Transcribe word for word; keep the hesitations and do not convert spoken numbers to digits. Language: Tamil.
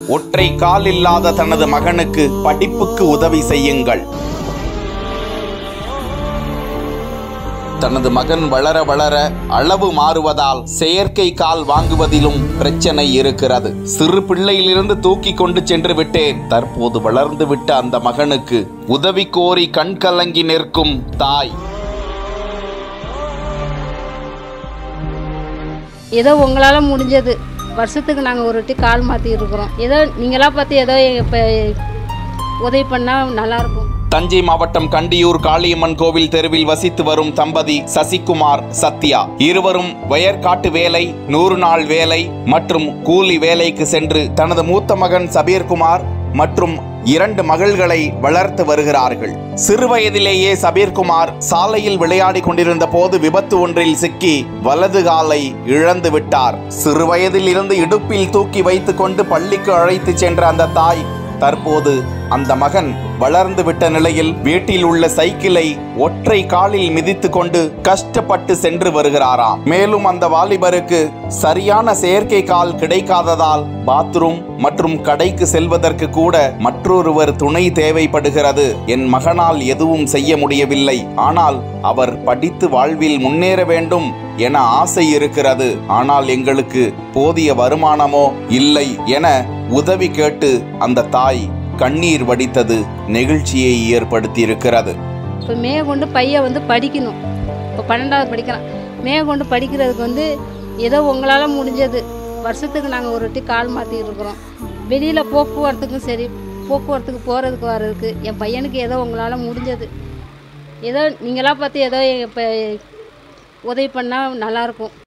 ஒற்றை கால் இல்லாத தனது மகனுக்கு படிப்புக்கு உதவி செய்யுங்கள். தனது மகன் வளர வளர அளவு மாறுவதால் செயற்கை கால் வாங்குவதிலும் பிரச்சனை இருக்கிறது. சிறு பிள்ளையிலிருந்து தூக்கி கொண்டு சென்று விட்டேன். தற்போது வளர்ந்து விட்ட அந்த மகனுக்கு உதவி கோரி கண் கலங்கி நிற்கும் தாய். ஏதோ உங்களால முடிஞ்சது, வருஷத்துக்கு நாங்கள் ஒரு வாட்டி கால் மாற்றி இருக்கிறோம். ஏதோ நீங்களா பார்த்து ஏதோ இப்போ உதவி பண்ணால் நல்லாயிருக்கும். தஞ்சை மாவட்டம் கண்டியூர் காளியம்மன் கோவில் தெருவில் வசித்து வரும் தம்பதி சசிகுமார், சத்யா இருவரும் வயற்காட்டு வேலை, நூறு நாள் வேலை மற்றும் கூலி வேலைக்கு சென்று தனது மூத்த மகன் சபீர்குமார் மற்றும் இரண்டு மகள்களை வளர்த்து வருகிறார்கள். சிறு வயதிலேயே சபீர்குமார் சாலையில் விளையாடி கொண்டிருந்த போது விபத்து ஒன்றில் சிக்கி வலது காலை இழந்து விட்டார். சிறு வயதில் இருந்து இடுப்பில் தூக்கி வைத்துக் கொண்டு பள்ளிக்கு அழைத்து சென்ற அந்த தாய் தற்போது அந்த மகன் வளர்ந்து விட்ட நிலையில் வீட்டில் உள்ள சைக்கிளை ஒற்றை காலில் மிதித்து கொண்டு கஷ்டப்பட்டு சென்று வருகிறாராம். மேலும் அந்த வாலிபருக்கு சரியான செயற்கை கால் கிடைக்காததால் பாத்ரூம் மற்றும் கடைக்கு செல்வதற்கு கூட மற்றொருவர் துணை தேவைப்படுகிறது. என் மகனால் எதுவும் செய்ய முடியவில்லை, ஆனால் அவர் படித்து வாழ்வில் முன்னேற வேண்டும் என ஆசை இருக்கிறது. ஆனால் எங்களுக்கு போதிய வருமானமோ இல்லை என உதவி கேட்டு அந்த தாய் கண்ணீர் வடித்தது நெகிழ்ச்சியை ஏற்படுத்தி இருக்கிறது. இப்போ மேக கொண்டு பையன் வந்து படிக்கணும். இப்போ பன்னெண்டாவது படிக்கிறான். மேக கொண்டு படிக்கிறதுக்கு வந்து ஏதோ உங்களால் முடிஞ்சது, வருஷத்துக்கு நாங்கள் ஒரு வாட்டி கால் மாற்றி இருக்கிறோம். வெளியில் போக்குவரத்துக்கும் சரி, போக்குவரத்துக்கு போகிறதுக்கு வர்றதுக்கு என் பையனுக்கு ஏதோ உங்களால் முடிஞ்சது, ஏதோ நீங்களா பார்த்து ஏதோ இப்போ உதவி பண்ணால் நல்லாயிருக்கும்.